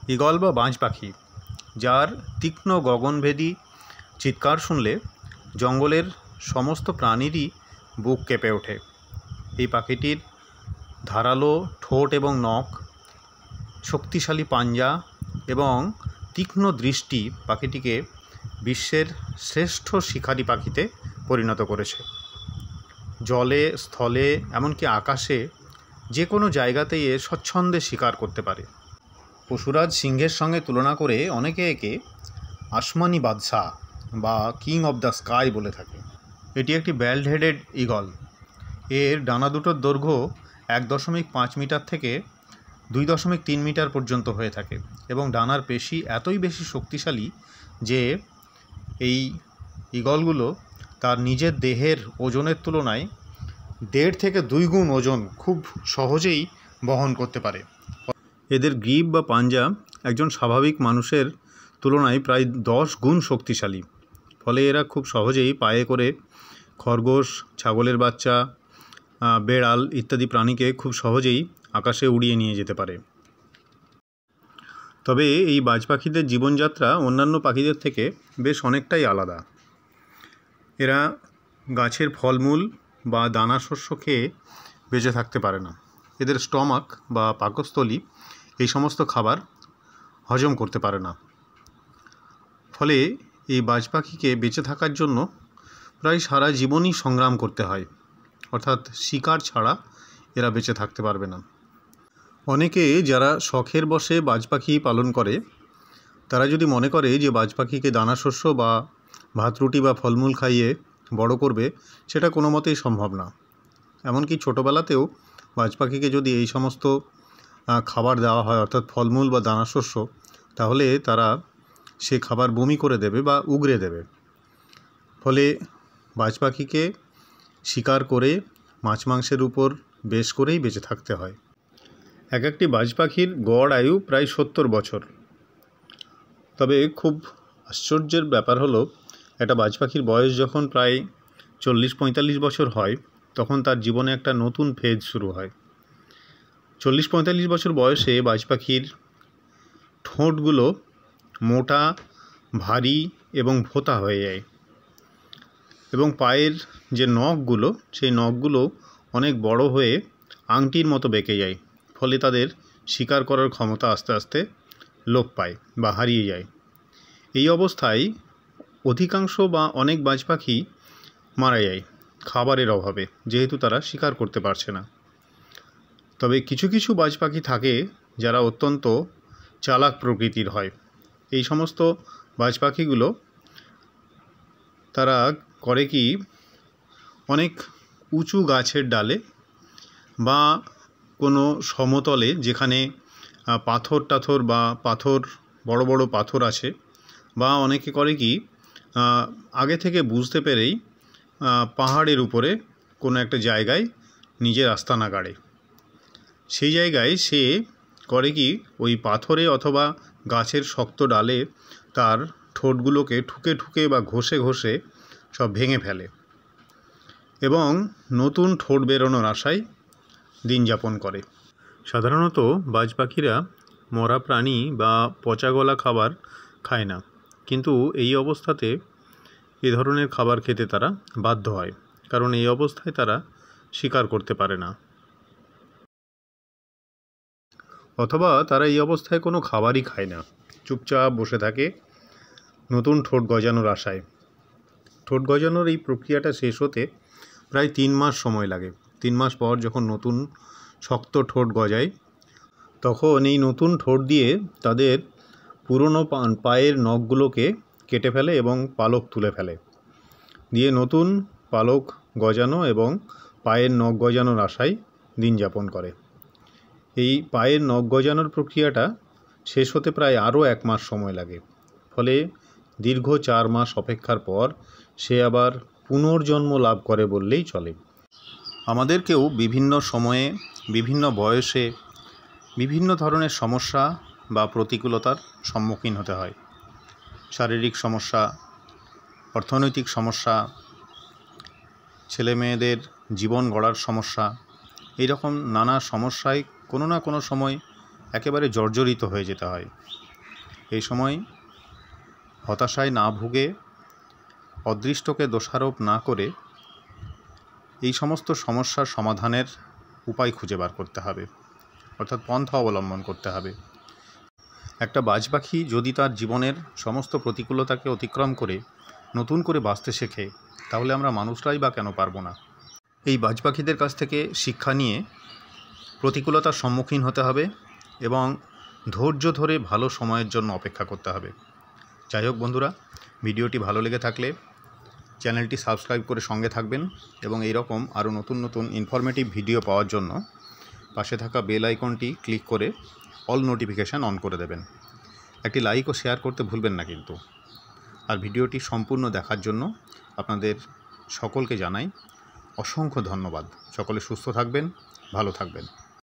Eagle বা বাজ পাখি, যার তীক্ষ্ণ গগনভেদী চিৎকার শুনলে জঙ্গলের সমস্ত প্রাণীরই বুক কেঁপে ওঠে। এই পাখিটির ধারালো ঠোঁট এবং নখ, শক্তিশালী পাঞ্জা এবং তীক্ষ্ণ দৃষ্টি পাখিটিকে বিশ্বের শ্রেষ্ঠ শিকারী পাখিতে পরিণত করেছে। জলে, স্থলে, এমনকি আকাশে যে কোনো জায়গাতেই এ স্বচ্ছন্দে শিকার করতে পারে। পশুরাজ সিংহের সঙ্গে তুলনা করে অনেকে একে আসমানি বাদশাহ বা কিং অব দ্য স্কাই বলে থাকে। এটি একটি বেল্ট হেডেড ঈগল। এর ডানা দুটোর দৈর্ঘ্য 1.5 মিটার থেকে 2.3 মিটার পর্যন্ত হয়ে থাকে এবং ডানার পেশি এতই বেশি শক্তিশালী যে এই ঈগলগুলো তার নিজের দেহের ওজনের তুলনায় 1.5 থেকে 2 গুণ ওজন খুব সহজেই বহন করতে পারে। এদের গ্রিপ বা পাঞ্জা একজন স্বাভাবিক মানুষের তুলনায় প্রায় 10 গুণ শক্তিশালী। ফলে এরা খুব সহজেই পায়ে করে খরগোশ, ছাগলের বাচ্চা, বেড়াল ইত্যাদি প্রাণীকে খুব সহজেই আকাশে উড়িয়ে নিয়ে যেতে পারে। তবে এই বাজ পাখিদের জীবনযাত্রা অন্যান্য পাখিদের থেকে বেশ অনেকটাই আলাদা। এরা গাছের ফলমূল বা দানা শস্য খেয়ে বেঁচে থাকতে পারে না। এদের স্টমাক বা পাকস্থলী এই সমস্ত খাবার হজম করতে পারে না। ফলে এই বাজ পাখিকে বেঁচে থাকার জন্য প্রায় সারা জীবনই সংগ্রাম করতে হয়, অর্থাৎ শিকার ছাড়া এরা বেঁচে থাকতে পারবে না। অনেকে যারা শখের বশে বাজ পাখি পালন করে, তারা যদি মনে করে যে বাজ পাখিকে দানা শস্য বা ভাত রুটি বা ফলমূল খাইয়ে বড় করবে, সেটা কোনো মতেই সম্ভব না। এমনকি ছোটোবেলাতেও বাজ পাখিকে যদি এই সমস্ত খাবার দেওয়া হয়, অর্থাৎ ফলমূল বা দানা শস্য, তাহলে তারা সে খাবার বমি করে দেবে বা উগরে দেবে। ফলে বাজ পাখিকে শিকার করে মাছ মাংসের উপর বেশ করেই বেঁচে থাকতে হয়। একটি বাজ পাখির গড় আয়ু প্রায় 70 বছর। তবে খুব আশ্চর্যের ব্যাপার হলো, একটা বাজ পাখির বয়স যখন প্রায় 40-45 বছর হয়, তখন তার জীবনে একটা নতুন ফেজ শুরু হয়। 40-45 বছর বয়সে বাজ পাখির ঠোঁটগুলো মোটা, ভারী এবং ভোঁতা হয়ে যায় এবং পায়ের যে নখগুলো, সেই নখগুলো অনেক বড় হয়ে আংটির মতো বেঁকে যায়। ফলে তাদের শিকার করার ক্ষমতা আস্তে আস্তে লোপ পায় বা হারিয়ে যায়। এই অবস্থায় অধিকাংশ বা অনেক বাজ পাখি মারা যায় খাবারের অভাবে, যেহেতু তারা শিকার করতে পারছে না। তবে কিছু কিছু বাজ পাখি থাকে যারা অত্যন্ত চালাক প্রকৃতির হয়। এই সমস্ত বাজ পাখিগুলো তারা করে কি, অনেক উঁচু গাছের ডালে বা কোনো সমতলে যেখানে পাথর বা বড় বড় পাথর আছে, বা অনেকে করে কি আগে থেকে বুঝতে পেরেই পাহাড়ের উপরে কোনো একটা জায়গায় নিজের আস্তানা গাড়ে। সেই জায়গায় সে করে কি, ওই পাথরে অথবা গাছের শক্ত ডালে তার ঠোঁটগুলোকে ঠুকে ঠুকে বা ঘষে ঘষে সব ভেঙে ফেলে এবং নতুন ঠোঁট বেরোনোর আশায় দিন যাপন করে। সাধারণত বাজ পাখিরা মরা প্রাণী বা পচা গলা খাবার খায় না, কিন্তু এই অবস্থাতে এ ধরনের খাবার খেতে তারা বাধ্য হয়, কারণ এই অবস্থায় তারা শিকার করতে পারে না, অথবা তারা এই অবস্থায় কোনো খাবারই খায় না, চুপচাপ বসে থাকে নতুন ঠোঁট গজানোর আশায়। ঠোঁট গজানোর এই প্রক্রিয়াটা শেষ হতে প্রায় 3 মাস সময় লাগে। 3 মাস পর যখন নতুন শক্ত ঠোঁট গজায়, তখন এই নতুন ঠোঁট দিয়ে তাদের পুরনো পায়ের নখগুলোকে কেটে ফেলে এবং পালক তুলে ফেলে, দিয়ে নতুন পালক গজানো এবং পায়ের নখ গজানোর আশায় দিন যাপন করে। এই পায়ের নখ গজানোর প্রক্রিয়াটা শেষ হতে প্রায় আরও 1 মাস সময় লাগে। ফলে দীর্ঘ 4 মাস অপেক্ষার পর সে আবার পুনর্জন্ম লাভ করে বললেই চলে। আমাদেরকেও বিভিন্ন সময়ে, বিভিন্ন বয়সে বিভিন্ন ধরনের সমস্যা বা প্রতিকূলতার সম্মুখীন হতে হয়। শারীরিক সমস্যা, অর্থনৈতিক সমস্যা, ছেলে মেয়েদের জীবন গড়ার সমস্যা, এইরকম নানা সমস্যায় কোনো না কোনো সময় একেবারে জর্জরিত হয়ে যেতে হয়। এই সময় হতাশায় না ভুগে, অদৃষ্টকে দোষারোপ না করে এই সমস্ত সমস্যার সমাধানের উপায় খুঁজে বার করতে হবে, অর্থাৎ পন্থা অবলম্বন করতে হবে। একটা বাজ পাখি যদি তার জীবনের সমস্ত প্রতিকূলতাকে অতিক্রম করে নতুন করে বাঁচতে শেখে, তাহলে আমরা মানুষরাই বা কেন পারবো না? এই বাজ পাখিদের কাছ থেকে শিক্ষা নিয়ে প্রতিকূলতার সম্মুখীন হতে হবে এবং ধৈর্য ধরে ভালো সময়ের জন্য অপেক্ষা করতে হবে। যাই হোক বন্ধুরা, ভিডিওটি ভালো লেগে থাকলে চ্যানেলটি সাবস্ক্রাইব করে সঙ্গে থাকবেন এবং এই রকম আরও নতুন নতুন ইনফরমেটিভ ভিডিও পাওয়ার জন্য পাশে থাকা বেল আইকনটি ক্লিক করে অল নোটিফিকেশান অন করে দেবেন। একটি লাইক ও শেয়ার করতে ভুলবেন না কিন্তু। আর ভিডিওটি সম্পূর্ণ দেখার জন্য আপনাদের সকলকে জানাই অসংখ্য ধন্যবাদ। সকলে সুস্থ থাকবেন, ভালো থাকবেন।